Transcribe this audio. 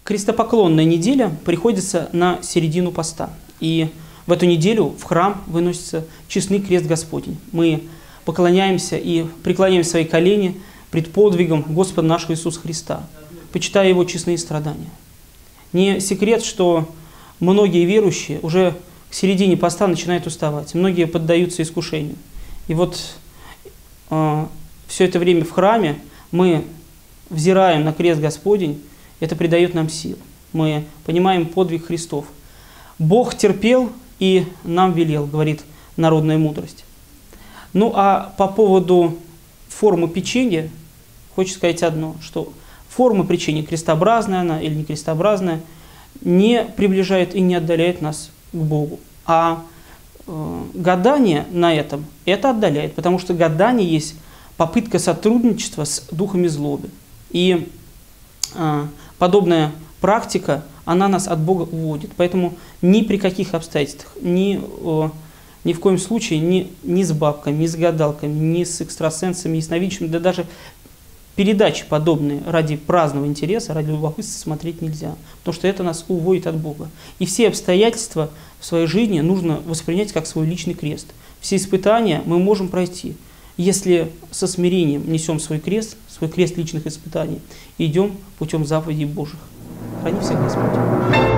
Крестопоклонная неделя приходится на середину поста. И в эту неделю в храм выносится честный крест Господень. Мы поклоняемся и преклоняем свои колени пред подвигом Господа нашего Иисуса Христа, почитая Его честные страдания. Не секрет, что многие верующие уже к середине поста начинают уставать. Многие поддаются искушению. И вот все это время в храме мы взираем на крест Господень, это придает нам сил. Мы понимаем подвиг Христов. Бог терпел и нам велел, говорит народная мудрость. Ну а по поводу формы печенья, хочется сказать одно, что форма печенья, крестообразная она или не крестообразная, не приближает и не отдаляет нас к Богу. А гадание на этом это отдаляет, потому что гадание есть попытка сотрудничества с духами злобы. И подобная практика, она нас от Бога уводит. Поэтому ни при каких обстоятельствах, ни в коем случае ни с бабками, ни с гадалками, ни с экстрасенсами, ни с новичками, да даже передачи подобные ради праздного интереса, ради любопытства смотреть нельзя. Потому что это нас уводит от Бога. И все обстоятельства в своей жизни нужно воспринять как свой личный крест. Все испытания мы можем пройти, если со смирением несем свой крест личных испытаний, и идем путем заповедей Божьих. Храни всех Господь.